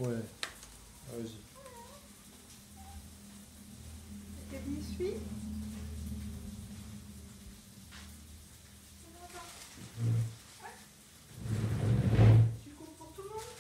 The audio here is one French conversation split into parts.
Ouais, vas-y. Kevin suit. Tu cours pour tout le monde.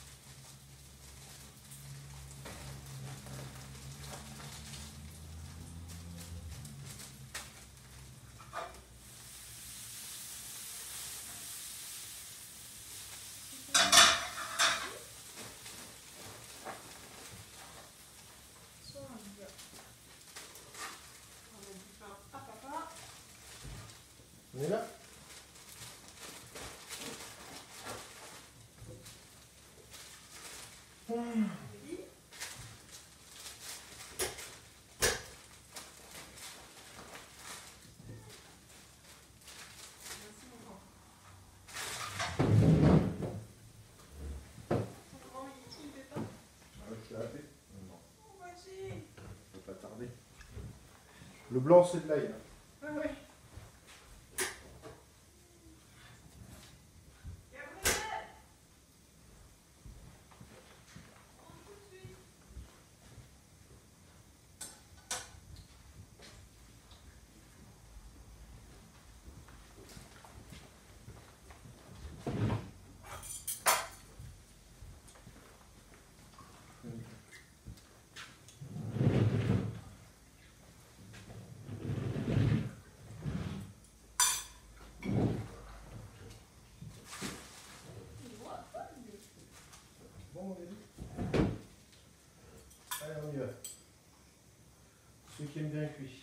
On est là? Pas tarder. Le blanc, c'est de l'ail. Ouais, ouais. Bon, on est dit. Allez, on y va. Ceux qui aiment bien cuit.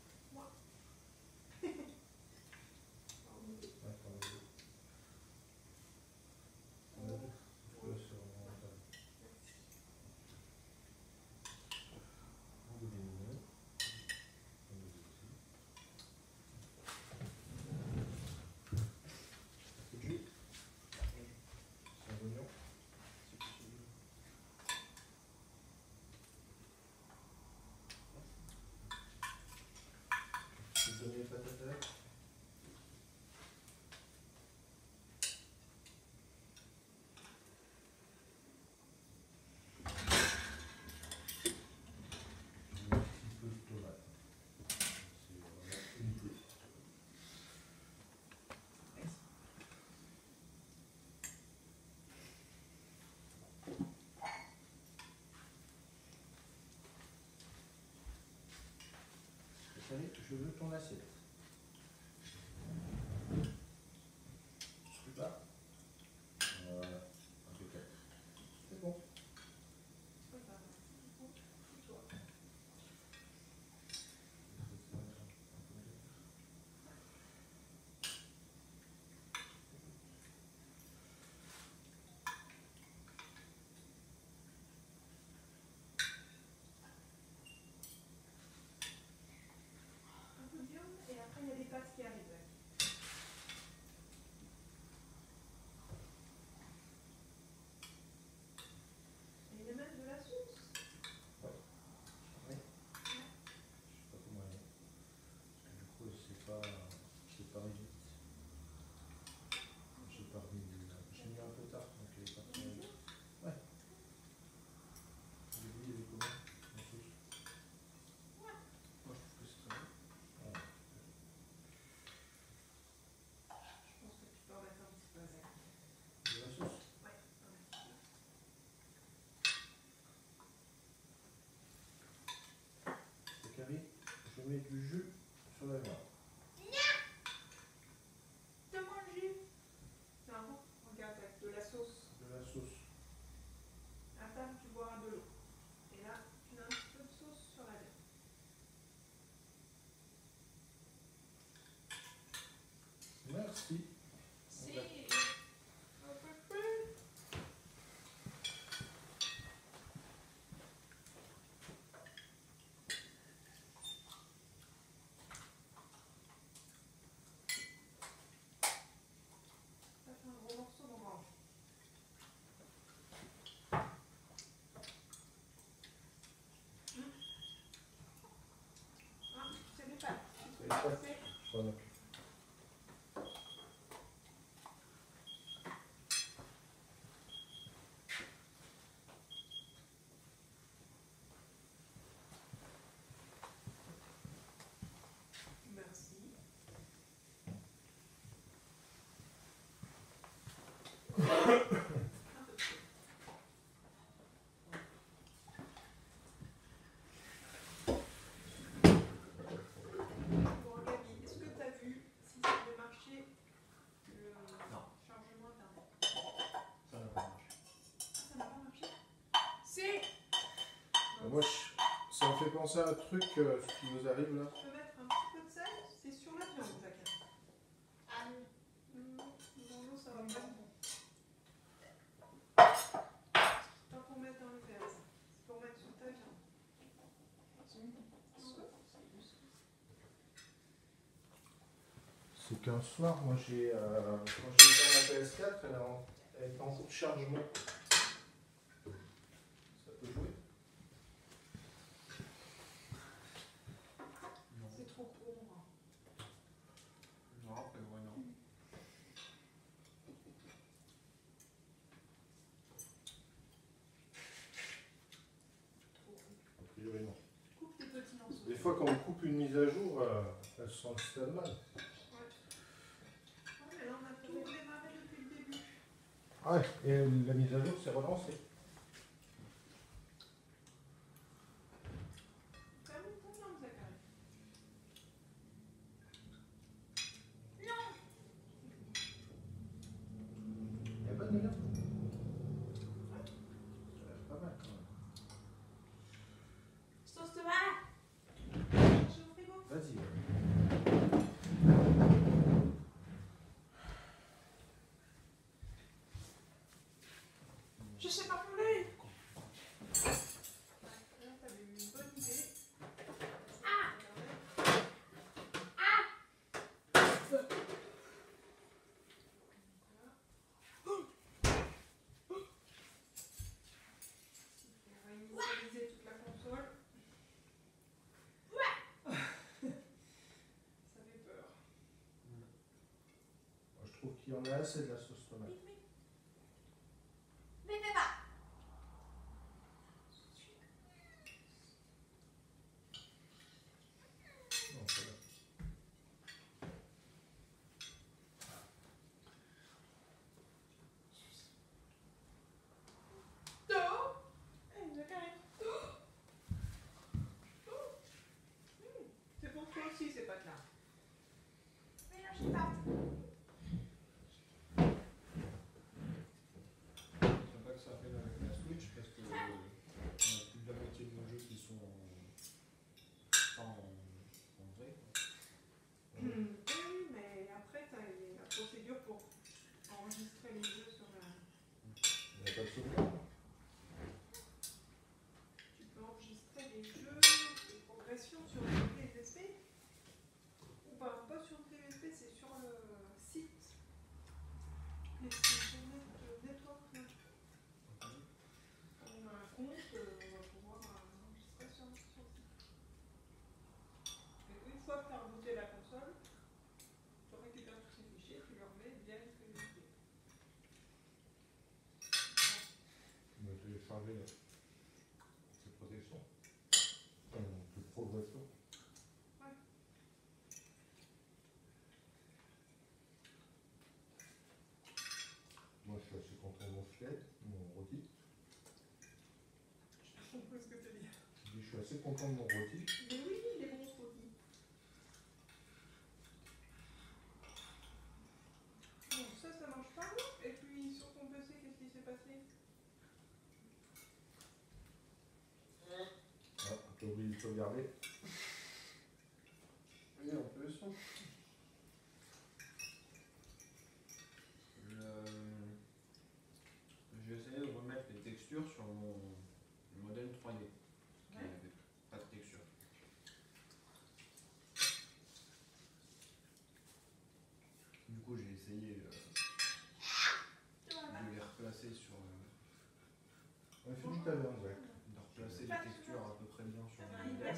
Donner les patates avec. Un petit peu de tomate. C'est vraiment une petite. Allez, je veux ton assiette. Là. Voilà. Impeccable. C'est bon. Un peu de viande et après il y a des pâtes qui arrivent. Et il y a même de la sauce. Oui. Je sais pas comment elle est. Parce que du coup, c'est pas rigide. J'ai mis un peu tard, donc elle est pas très rigide. Ouais. Au début, il y avait comment la sauce? Moi, je trouve que c'est très bon. Ouais. Je pense que tu peux en mettre un petit peu avec. De la sauce? Ouais, un petit peu. C'est carré. Je mets du jus sur la viande. Donne-moi le jus. Non, regarde avec de la sauce. De la sauce. À table, tu boiras de l'eau. Et là, tu mets un petit peu de sauce sur la viande. Merci. Si. Ça fait un gros morceau d'orange. Ah, c'est des pâtes. C'est les pâtes. Je m'en occupe. Bon, Gabi, est-ce que tu as vu si ça avait marché le chargement internet? Ça n'a pas marché. Ça n'a pas marché? Si. Moi, ça me fait penser à un truc ce qui nous arrive là. Tu peux mettre un petit peu de sel? C'est sur la viande, Jacques. Ah non. Dans l'eau, ça va pas. C'est pas pour mettre dans le verre, ça. C'est pour mettre sur ta viande. C'est qu'un soir, moi j'ai quand j'ai éteint ma PS4, elle était en cours de chargement. Ça peut jouer? Non. C'est trop court. Non, après, ouais, non. A priori non. Coupe des petits morceaux. Des fois quand on coupe une mise à jour, elle se installe mal. Mais là, on a tout démarré depuis le début. Ouais, et la mise à jour s'est relancée. Ferme ton langue, Zachary. Il n'y a pas de manière. Ça a l'air pas mal quand même. Sauce tomate. J'ai au frigo. Vas-y. Je sais pas fonder. Là, t'avais eu une bonne idée. On va initialiser toute la console. Ça fait peur. Moi, je trouve qu'il y en a assez de la sauce tomate. Non, ça va. C'est pour toi aussi, ces pâtes-là. C'est pas que ça fait avec la Switch parce que on a plus de la moitié de nos jeux qui sont pas en vrai. Oui, mais après, tu as la procédure pour enregistrer les jeux sur la. Il n'y a pas de sauvegarde. Tu peux enregistrer les jeux, les progressions sur une clé USB. Ou pas sur une clé USB, c'est sur le site PlayStation Network. On a un compte, on va pouvoir enregistrer sur le site. Et une fois que tu as rebooté la console, tu récupères tous ces fichiers, tu les remets via une clé USB. On va télécharger ces protections. Toute progression. Ouais. Moi, je suis assez content de mon filet, mon rôti. Je comprends ce que tu veux dire. Je suis assez content de mon rôti. Mais oui, les bons produits. Bon, ça marche pas. Et puis sur ton PC, qu'est-ce qui s'est passé? Ah, t'as oublié de sauvegarder. Oui, en plus. J'ai essayé de remettre les textures sur mon modèle 3D. Qui n'avait pas de texture. Du coup, j'ai essayé de les replacer sur. On a fini ta viande, Zach. De replacer les textures à peu près bien sur le modèle.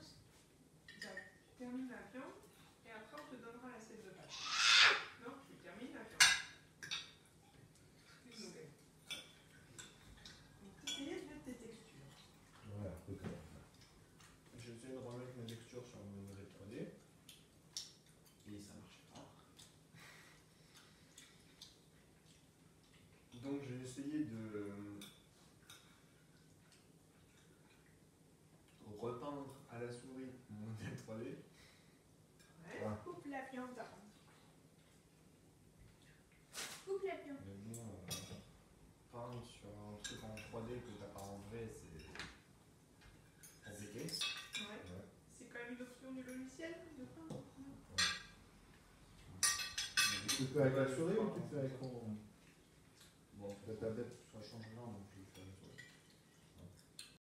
Tu termines la viande et après on te donnera l'assiette de pâtes. Non, tu termines la viande. Une nouvelle. Donc essayez de mettre tes textures. Ouais, un peu comme ça. J'ai essayé de remettre mes textures sur mon modèle 3D. Et ça marchait pas. viande. Coupe la viande. Mais bon, peindre sur un truc en 3D que t'as pas en vrai, c'est compliqué. Ouais. Ouais. C'est quand même une option du logiciel de peindre. Tu le fais avec la souris ou tu le fais avec ton Bon, ta tablette? ça change rien non plus.